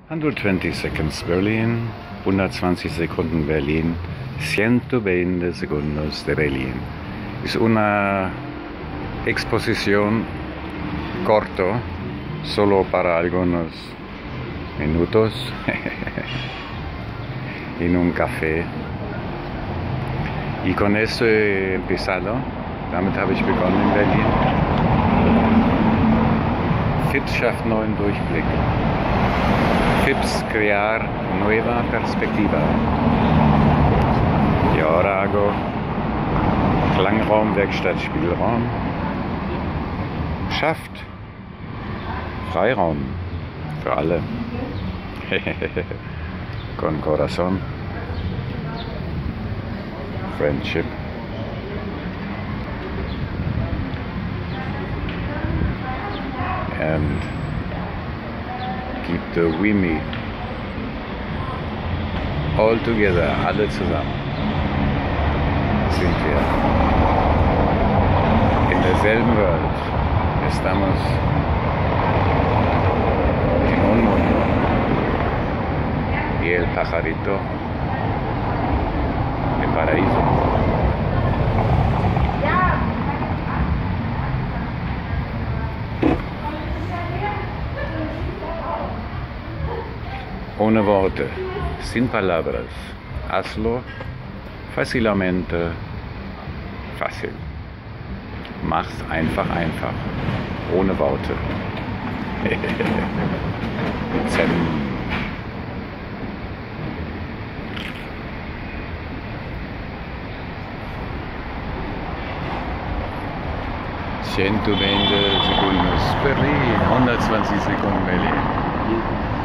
120 seconds Berlin, 120 Sekunden Berlin, 120 segundos de Berlin. Es una exposición corto, solo para algunos minutos, en un café. Y con esto he empezado, damit habe ich begonnen in Berlin. FIPS schafft neuen Durchblick. FIPS crear nueva perspectiva. Y ahora hago Klangraum, Werkstatt, Spielraum. Schafft Freiraum für alle. Con corazón. Friendship. And keep the we me all together, alle zusammen sind wir in derselben Welt. Estamos en un mundo y el pajarito de paraíso. Ohne Worte, sin palabras, hazlo fácilmente fácil. Mach's einfach, ohne Worte. Zen. Segundos Berlin, 120 Sekunden Berlin.